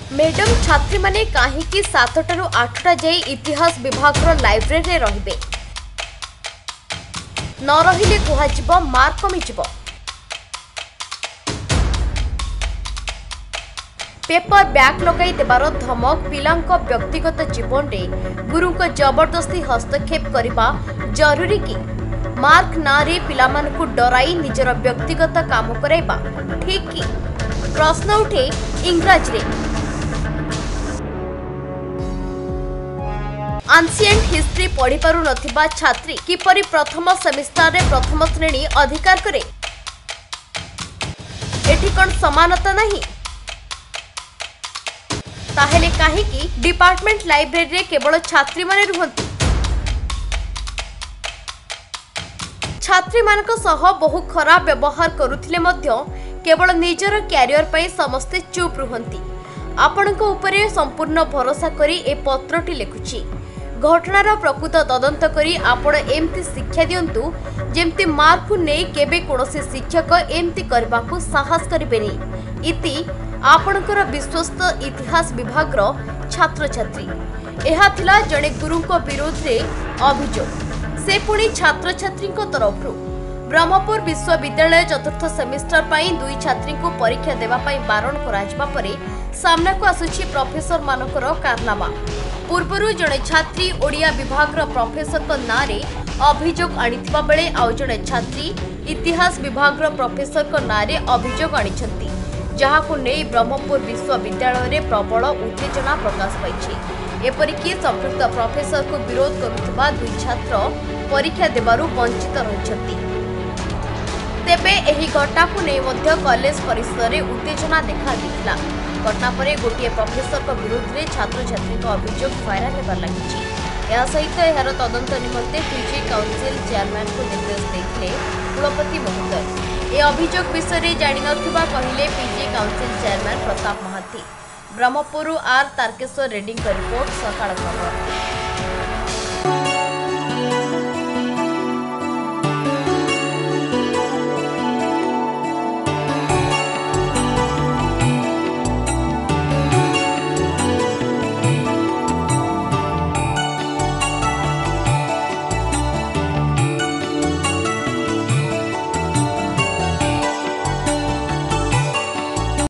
Madam छात्री माने कहीं 7 ରୁ 8टा जाई इतिहास विभाग लाइब्रेरी रहिबे न रहिले कुहाजिबो मार्क कमिजिबो। पेपर बैग लगाई देबार धमक पिलांको व्यक्तिगत जीवन में गुरु को जबरदस्ती हस्तक्षेप करने जरूरी कि मार्क नारे पिलामानकु डराई निजर व्यक्तिगत काम कराइबा ठीक कि प्रश्न उठे इंग्राजी रे। एंशिएंट हिस्ट्री पढ़ी पारु नथिबा छात्री किपरि प्रथम सेमिस्टर रे प्रथम श्रेणी अधिकार करे एठी कोन समानता नहीं ताहेले काहेकि डिपार्टमेंट लाइब्रेरी रे केवल छात्री माने रुहंती। छात्री मानक सह बहु खराब व्यवहार करुथिले मध्य केवल निजर कैरियर पई समस्ते चुप रुहंती। आपणक उपरे संपूर्ण भरोसा करी ए पत्रटी लिखुची। घटनार प्रकृत तदंत करी आपण एमती शिक्षा दियंतु जेमती मार्क नहीं केबे कोनोसी शिक्षक एमती करबाकू साहस करिबेनी। इति आपणकर विश्वस्त इतिहास विभाग छात्र छात्री एहा थिला जणे गुरु को विरोध रे अभियोग से पुणी छात्र छात्री तरफ ब्रह्मपुर विश्वविद्यालय चतुर्थ सेमिस्टर पाई 2 छात्री को परीक्षा देवा पाई बारण कराजिबा परे सामना को आसुछि प्रोफेसर मानकर कारनामा। पूर्वरु जणे छात्री ओडिया विभाग प्रोफेसर को नारे अभियोग आनिथिबा बेले आउ जणे छात्री इतिहास विभाग प्रोफेसर को नारे अभियोग आनिछंती जहाकु नै ब्रह्मपुर विश्वविद्यालय रे प्रबल उत्तेजना प्रकाश पाइछि। एपरिकी संपृक्त प्रोफेसर को विरोध करुथिबा 2 छात्र परीक्षा देबारु वंचित रहिछंती। तेबे एही घटना को नै मध्य कॉलेज परिसर रे उत्तेजना देखा दिखला। घटना पर गोटे प्रोफेसर को विरोध में छात्र छात्री अभियोग भाइराल होबार लगी। यह सहित यार तदंत निमंते पीजी काउंसिल चेयरमैन को निर्देश देते कुलपति महोदय। ए अभियोग विषय जानि नथिबा कहिले PG council chairman Pratap Mahati. Brahmapur आर तारकेश्वर रेड्डी रिपोर्ट सकाळ खबर।